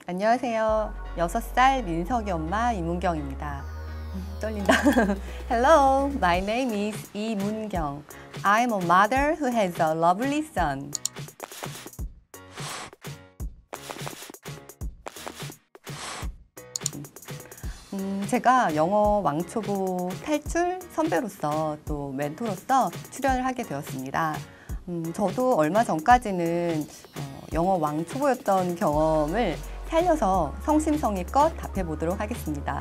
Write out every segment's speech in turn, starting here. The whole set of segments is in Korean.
안녕하세요. 6살 민석이 엄마 이문경입니다. 떨린다. Hello, my name is 이문경. I'm a mother who has a lovely son. 제가 영어 왕초보 탈출 선배로서 또 멘토로서 출연을 하게 되었습니다. 저도 얼마 전까지는 영어 왕초보였던 경험을 살려서 성심성의껏 답해 보도록 하겠습니다.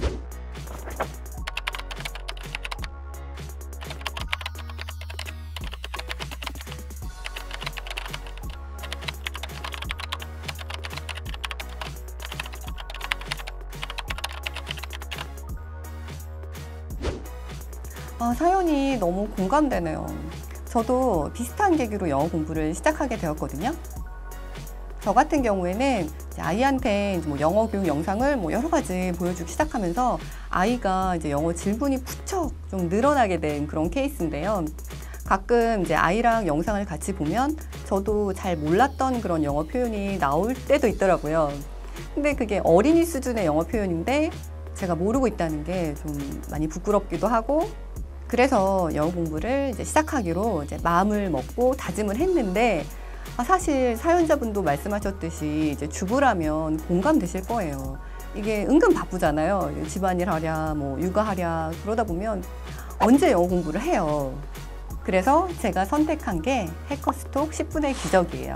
사연이 너무 공감되네요. 저도 비슷한 계기로 영어 공부를 시작하게 되었거든요. 저 같은 경우에는 아이한테 뭐 영어 교육 영상을 여러 가지 보여주기 시작하면서 아이가 이제 영어 질문이 부쩍 좀 늘어나게 된 그런 케이스인데요. 가끔 이제 아이랑 영상을 같이 보면 저도 잘 몰랐던 그런 영어 표현이 나올 때도 있더라고요. 근데 그게 어린이 수준의 영어 표현인데 제가 모르고 있다는 게 좀 많이 부끄럽기도 하고, 그래서 영어 공부를 이제 시작하기로 이제 마음을 먹고 다짐을 했는데, 사실 사연자분도 말씀하셨듯이 이제 주부라면 공감되실 거예요. 이게 은근 바쁘잖아요. 집안일 하랴, 육아하랴, 그러다 보면 언제 영어 공부를 해요. 그래서 제가 선택한 게 해커스톡 10분의 기적이에요.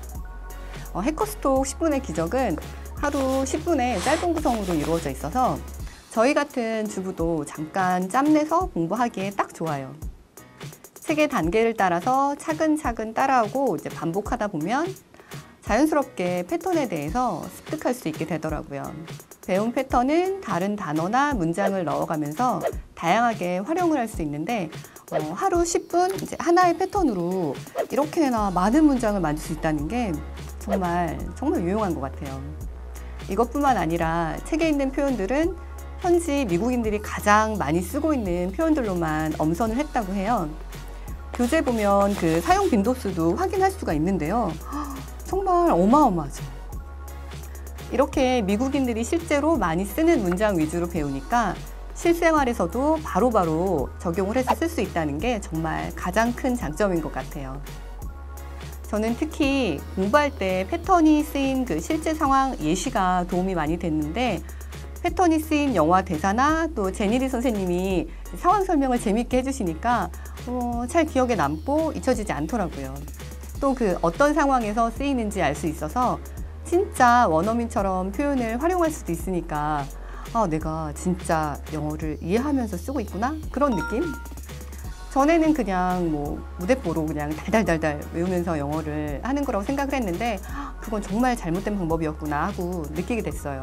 해커스톡 10분의 기적은 하루 10분의 짧은 구성으로 이루어져 있어서 저희 같은 주부도 잠깐 짬내서 공부하기에 딱 좋아요. 책의 단계를 따라서 차근차근 따라오고 이제 반복하다 보면 자연스럽게 패턴에 대해서 습득할 수 있게 되더라고요. 배운 패턴은 다른 단어나 문장을 넣어가면서 다양하게 활용을 할 수 있는데, 하루 10분 이제 하나의 패턴으로 이렇게나 많은 문장을 만들 수 있다는 게 정말 유용한 것 같아요. 이것뿐만 아니라 책에 있는 표현들은 현지 미국인들이 가장 많이 쓰고 있는 표현들로만 엄선을 했다고 해요. 교재 보면 그 사용 빈도수도 확인할 수가 있는데요. 정말 어마어마하죠. 이렇게 미국인들이 실제로 많이 쓰는 문장 위주로 배우니까 실생활에서도 바로바로 적용을 해서 쓸 수 있다는 게 정말 가장 큰 장점인 것 같아요. 저는 특히 공부할 때 패턴이 쓰인 그 실제 상황 예시가 도움이 많이 됐는데, 패턴이 쓰인 영화 대사나 또 제니리 선생님이 상황 설명을 재밌게 해주시니까 잘 기억에 남고 잊혀지지 않더라고요. 또 그 어떤 상황에서 쓰이는지 알 수 있어서 진짜 원어민처럼 표현을 활용할 수도 있으니까 내가 진짜 영어를 이해하면서 쓰고 있구나? 그런 느낌? 전에는 그냥 무대뽀로 그냥 달달달달 외우면서 영어를 하는 거라고 생각을 했는데 그건 정말 잘못된 방법이었구나 하고 느끼게 됐어요.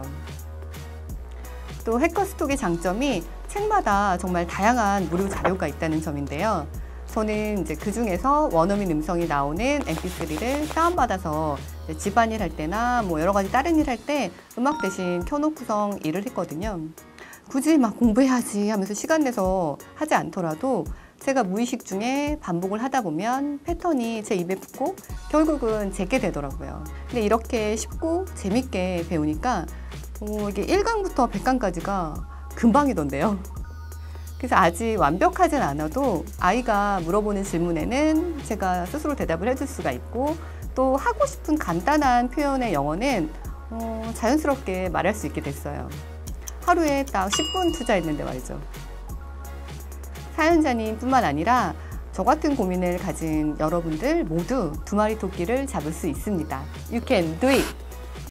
또 해커스톡의 장점이 책마다 정말 다양한 무료 자료가 있다는 점인데요. 저는 이제 그 중에서 원어민 음성이 나오는 mp3를 다운받아서 집안일 할 때나 여러 가지 다른 일 할 때 음악 대신 켜놓고선 일을 했거든요. 굳이 공부해야지 하면서 시간 내서 하지 않더라도 제가 무의식 중에 반복을 하다 보면 패턴이 제 입에 붙고 결국은 제게 되더라고요. 근데 이렇게 쉽고 재밌게 배우니까 이게 1강부터 100강까지가 금방이던데요. 그래서 아직 완벽하진 않아도 아이가 물어보는 질문에는 제가 스스로 대답을 해줄 수가 있고, 또 하고 싶은 간단한 표현의 영어는 자연스럽게 말할 수 있게 됐어요. 하루에 딱 10분 투자했는데 말이죠. 사연자님 뿐만 아니라 저 같은 고민을 가진 여러분들 모두 두 마리 토끼를 잡을 수 있습니다. You can do it!